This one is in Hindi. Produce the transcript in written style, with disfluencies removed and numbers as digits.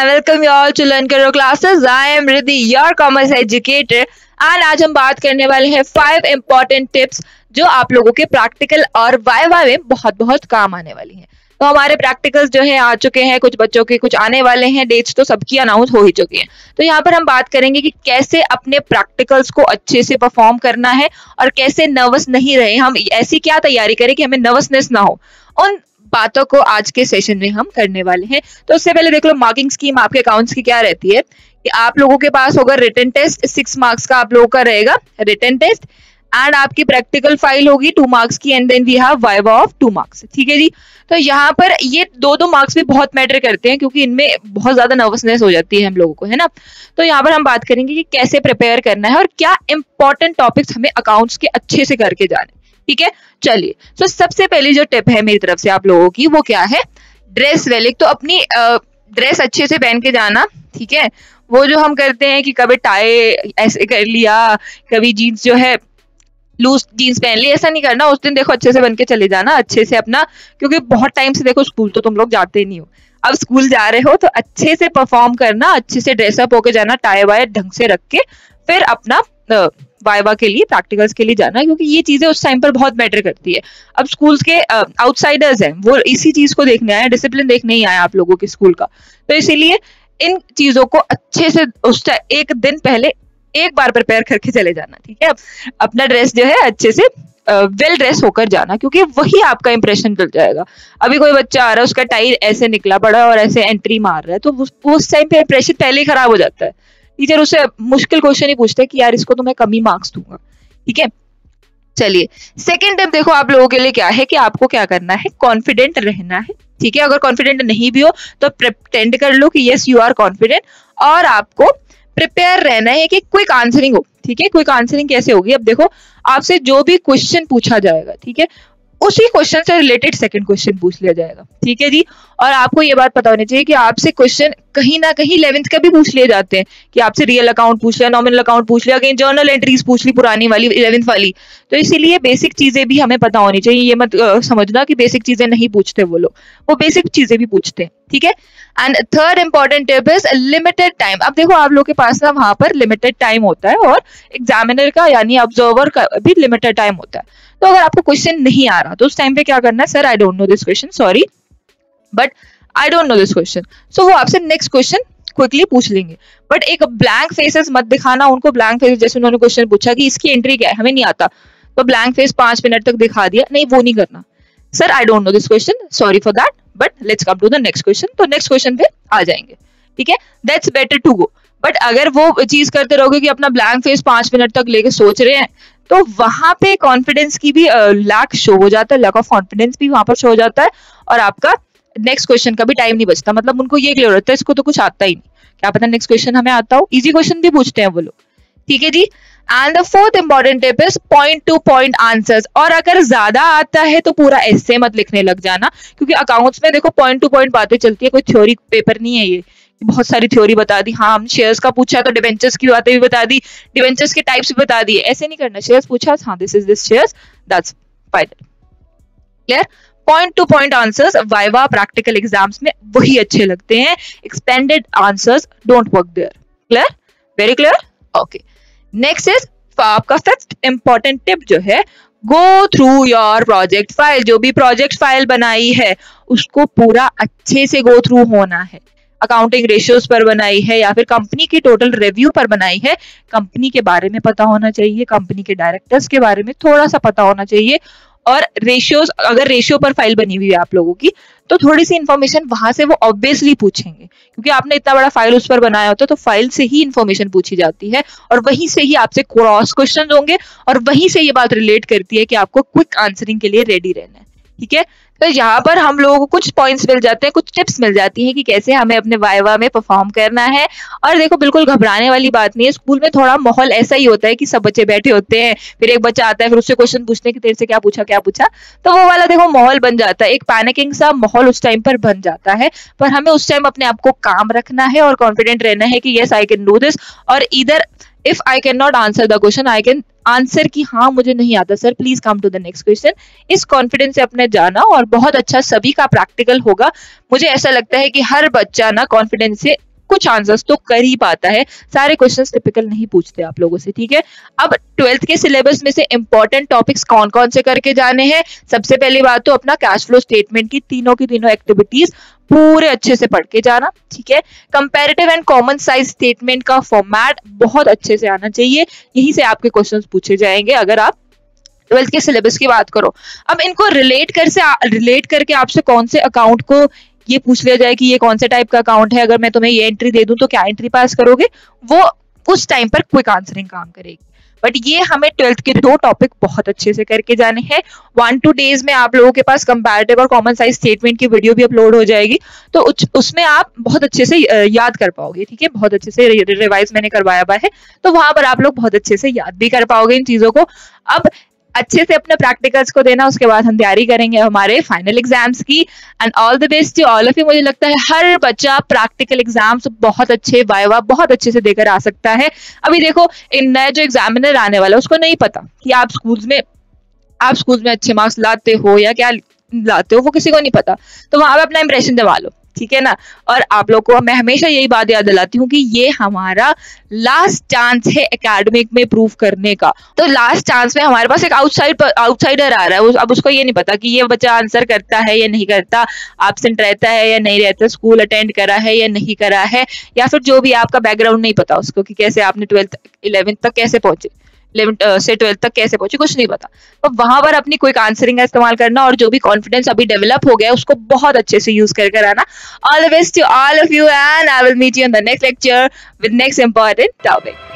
I welcome you all to Learn Karo classes. I am Riddhi, your commerce educator, and आज हम बात करने वाले हैं 5 important tips जो आप लोगों के प्रैक्टिकल और वाइवा में बहुत बहुत काम आने वाली हैं। तो हमारे प्रैक्टिकल्स जो है आ चुके हैं, कुछ बच्चों के कुछ आने वाले हैं, डेट्स तो सबकी अनाउंस हो ही चुकी हैं। तो यहाँ पर हम बात करेंगे कि कैसे अपने प्रैक्टिकल्स को अच्छे से परफॉर्म करना है और कैसे नर्वस नहीं रहे, हम ऐसी क्या तैयारी करें कि हमें नर्वसनेस ना हो। उन बातों को आज के सेशन में हम करने वाले हैं। तो उससे पहले देख लो मार्किंग स्कीम आपके अकाउंट्स की क्या रहती है कि आप लोगों के पास होगा रिटन टेस्ट 6 मार्क्स का आप लोगों का रहेगा रिटन टेस्ट, एंड आपकी प्रैक्टिकल फाइल होगी 2 मार्क्स की, and then we have viva of 2 marks. ठीक है जी। तो यहाँ पर ये 2 मार्क्स भी बहुत मैटर करते हैं क्योंकि इनमें बहुत ज्यादा नर्वसनेस हो जाती है हम लोगों को, है ना। तो यहाँ पर हम बात करेंगे कि कैसे प्रिपेयर करना है और क्या इंपॉर्टेंट टॉपिक्स हमें अकाउंट्स के अच्छे से करके जाने। ठीक है, चलिए। तो सबसे पहली जो टिप है मेरी तरफ से आप लोगों की वो क्या है, ड्रेस वेल। एक तो अपनी ड्रेस अच्छे से पहन के जाना। ठीक है, वो जो हम करते हैं कि कभी टाई ऐसे कर लिया, कभी जीन्स जो है लूज जीन्स पहन ली, ऐसा नहीं करना। उस दिन देखो अच्छे से बन के चले जाना, अच्छे से अपना, क्योंकि बहुत टाइम से देखो स्कूल तो तुम लोग जाते नहीं हो, अब स्कूल जा रहे हो तो अच्छे से परफॉर्म करना, अच्छे से ड्रेसअप होके जाना, टाई वाई ढंग से रख के फिर अपना वाइवा के लिए प्रैक्टिकल्स के लिए जाना, क्योंकि ये चीजें उस टाइम पर बहुत मैटर करती है। अब स्कूल्स के आउटसाइडर्स हैं, वो इसी चीज को देखने आए, डिसिप्लिन देखने ही आए आप लोगों के स्कूल का। तो इसीलिए इन चीजों को अच्छे से उस एक दिन पहले एक बार प्रिपेयर करके चले जाना। ठीक है, अपना ड्रेस जो है अच्छे से वेल ड्रेस होकर जाना, क्योंकि वही आपका इंप्रेशन डल जाएगा। अभी कोई बच्चा आ रहा है, उसका टाई ऐसे निकला पड़ा और ऐसे एंट्री मार रहा है, तो उस टाइम पे इंप्रेशन पहले ही खराब हो जाता है। टीचर उससे मुश्किल क्वेश्चन ही पूछते हैं कि यार इसको तो मैं कम ही मार्क्स दूंगा। ठीक है, चलिए। सेकेंड टिप देखो आप लोगों के लिए क्या है कि आपको क्या करना है, कॉन्फिडेंट रहना है। ठीक है, अगर कॉन्फिडेंट नहीं भी हो तो प्रेटेंड कर लो कि यस यू आर कॉन्फिडेंट, और आपको प्रिपेयर रहना है कि क्विक आंसरिंग हो। ठीक है, क्विक आंसरिंग कैसे होगी, अब देखो आपसे जो भी क्वेश्चन पूछा जाएगा, ठीक है, उसी क्वेश्चन से रिलेटेड सेकंड क्वेश्चन पूछ लिया जाएगा। ठीक है जी। और आपको ये बात पता होनी चाहिए कि आपसे क्वेश्चन कहीं ना कहीं 11th का भी पूछ लिए जाते हैं कि आपसे रियल अकाउंट पूछ लिया, नॉमिनल अकाउंट पूछ लिया, कहीं जर्नल एंट्रीज पूछ ली पुरानी वाली 11th वाली। तो इसीलिए बेसिक चीजें भी हमें पता होनी चाहिए। ये मत समझना कि बेसिक चीजें नहीं पूछते वो लोग, वो बेसिक चीजें भी पूछते हैं। ठीक है, and third important tip is limited time. अब देखो आप लोग के पास ना वहां पर लिमिटेड टाइम होता है और एग्जामिनर का यानी ऑब्जर्वर का भी लिमिटेड टाइम होता है। तो अगर आपको क्वेश्चन नहीं आ रहा तो उस टाइम पे क्या करना है, sir I don't know this question, sorry but I don't know this question. So वो आपसे नेक्स्ट क्वेश्चन क्विकली पूछ लेंगे, बट एक ब्लैंक फेसेस मत दिखाना उनको। ब्लैंक फेसेस जैसे उन्होंने क्वेश्चन पूछा कि इसकी एंट्री क्या है, हमें नहीं आता, तो ब्लैंक फेस 5 मिनट तक दिखा दिया, नहीं वो नहीं करना। Sir I don't know this question, sorry for that, but let's come to the next question. तो नेक्स्ट क्वेश्चन पे आ जाएंगे। ठीक है, that's better to go. But अगर वो चीज करते रहोगे कि अपना ब्लैंक फेस 5 मिनट तक लेके सोच रहे हैं, तो वहां पे कॉन्फिडेंस की भी लैक शो हो जाता है, लैक ऑफ कॉन्फिडेंस भी वहां पर शो हो जाता है, और आपका नेक्स्ट क्वेश्चन का भी टाइम नहीं बचता। मतलब उनको ये क्लियर होता है इसको तो कुछ आता ही नहीं, क्या पता नेक्स्ट क्वेश्चन हमें आता हो। इजी क्वेश्चन भी पूछते हैं वो लोग। ठीक है जी। And the fourth important tip is point to point answers. और अगर ज्यादा आता है तो पूरा ऐसे मत लिखने लग जाना, क्योंकि अकाउंट्स में देखो पॉइंट टू पॉइंट बातें चलती है, कोई थ्योरी पेपर नहीं है ये। बहुत सारी थ्योरी बता दी, हाँ हम शेयर्स का पूछा तो डिवेंचर्स की बातें भी बता दी, डिवेंचर्स के टाइप्स भी बता दिए। ऐसे नहीं करना, शेयर्स पूछा, हाँ this is this shares, that's final. Clear, point to point answers viva practical exams में वही अच्छे लगते हैं, expanded answers don't work there. Clear, very clear, okay. Next is आपका फिफ्थ इंपॉर्टेंट टिप जो है, go through your project file. जो भी प्रोजेक्ट फाइल बनाई है उसको पूरा अच्छे से गो थ्रू होना है। अकाउंटिंग रेशियोज पर बनाई है या फिर कंपनी की टोटल रिव्यू पर बनाई है, कंपनी के बारे में पता होना चाहिए, कंपनी के डायरेक्टर्स के बारे में थोड़ा सा पता होना चाहिए, और रेशियोज, अगर रेशियो पर फाइल बनी हुई है आप लोगों की तो थोड़ी सी इन्फॉर्मेशन वहां से वो ऑब्वियसली पूछेंगे, क्योंकि आपने इतना बड़ा फाइल उस पर बनाया होता है, तो फाइल से ही इन्फॉर्मेशन पूछी जाती है और वहीं से ही आपसे क्रॉस क्वेश्चन होंगे, और वहीं से ये बात रिलेट करती है कि आपको क्विक आंसरिंग के लिए रेडी रहना है। ठीक है, तो यहाँ पर हम लोगों को कुछ पॉइंट्स मिल जाते हैं, कुछ टिप्स मिल जाती हैं कि कैसे हमें अपने वाइवा में परफॉर्म करना है। और देखो बिल्कुल घबराने वाली बात नहीं है, स्कूल में थोड़ा माहौल ऐसा ही होता है कि सब बच्चे बैठे होते हैं, फिर एक बच्चा आता है, फिर उससे क्वेश्चन पूछते हैं कि तेरे से क्या पूछा, तो वो वाला देखो माहौल बन जाता है, एक पैनिकिंग सा माहौल उस टाइम पर बन जाता है। पर हमें उस टाइम अपने आप को काम रखना है और कॉन्फिडेंट रहना है कि yes I can do this, और इधर if I can not answer the question I can answer की हाँ मुझे नहीं आता sir, please come to the next question. इस कॉन्फिडेंस से अपने जाना, और बहुत अच्छा सभी का प्रैक्टिकल होगा। मुझे ऐसा लगता है कि हर बच्चा ना कॉन्फिडेंस से कुछ आंसर्स तो कर ही पाता है, सारे क्वेश्चंस टिपिकल नहीं पूछते आप लोगों से, ठीक है। अब 12th के सिलेबस में से इंपॉर्टेंट टॉपिक्स कौन कौन से करके जाने हैं। सबसे पहली बात तो अपना कैश फ्लो स्टेटमेंट की तीनों एक्टिविटीज पूरे अच्छे से पढ़ के जाना, ठीक है। Comparative and common size statement का फॉर्मेट बहुत अच्छे से आना चाहिए, यहीं से आपके क्वेश्चंस पूछे जाएंगे अगर आप 12th के सिलेबस की बात करो। अब इनको रिलेट करके आपसे कौन से अकाउंट को ये पूछ लिया जाए कि ये कौन से टाइप का अकाउंट है, अगर मैं तुम्हें ये एंट्री दे दूं तो क्या एंट्री पास करोगे, वो उस टाइम पर क्विक आंसरिंग काम करेगी। बट ये हमें 12th के 2 टॉपिक बहुत अच्छे से करके जाने हैं। 1-2 डेज में आप लोगों के पास कंपैरेटिव और कॉमन साइज स्टेटमेंट की वीडियो भी अपलोड हो जाएगी, तो उसमें आप बहुत अच्छे से याद कर पाओगे, ठीक है। बहुत अच्छे से रिवाइज मैंने करवाया हुआ है, तो वहां पर आप लोग बहुत अच्छे से याद भी कर पाओगे इन चीजों को। अब अच्छे से अपने प्रैक्टिकल्स को देना, उसके बाद हम तैयारी करेंगे हमारे फाइनल एग्जाम्स की। And all the best to all of you. मुझे लगता है हर बच्चा प्रैक्टिकल एग्जाम्स बहुत अच्छे, वाइवा बहुत अच्छे से देकर आ सकता है। अभी देखो, इन नया जो एग्जामिनर आने वाला है उसको नहीं पता कि आप स्कूल्स में अच्छे मार्क्स लाते हो या क्या लाते हो, वो किसी को नहीं पता। तो वहां पे अपना इंप्रेशन दबा लो, ठीक है ना। और आप लोग को मैं हमेशा यही बात याद दिलाती हूँ कि ये हमारा लास्ट चांस है एकेडमिक में प्रूव करने का। तो लास्ट चांस में हमारे पास एक आउटसाइडर आ रहा है, अब उसको ये नहीं पता कि ये बच्चा आंसर करता है या नहीं करता, एब्सेंट रहता है या नहीं रहता, स्कूल अटेंड करा है या नहीं करा है, या फिर जो भी आपका बैकग्राउंड नहीं पता उसको कि कैसे आपने 12th 11th तक कैसे पहुंचे, 11th से 12th तक कैसे पहुंचे, कुछ नहीं पता। तो वहां पर अपनी क्विक आंसरिंग का इस्तेमाल करना और जो भी कॉन्फिडेंस अभी डेवलप हो गया उसको बहुत अच्छे से यूज कर आना। All the best to all of you and I will meet you in the next lecture with next important topic.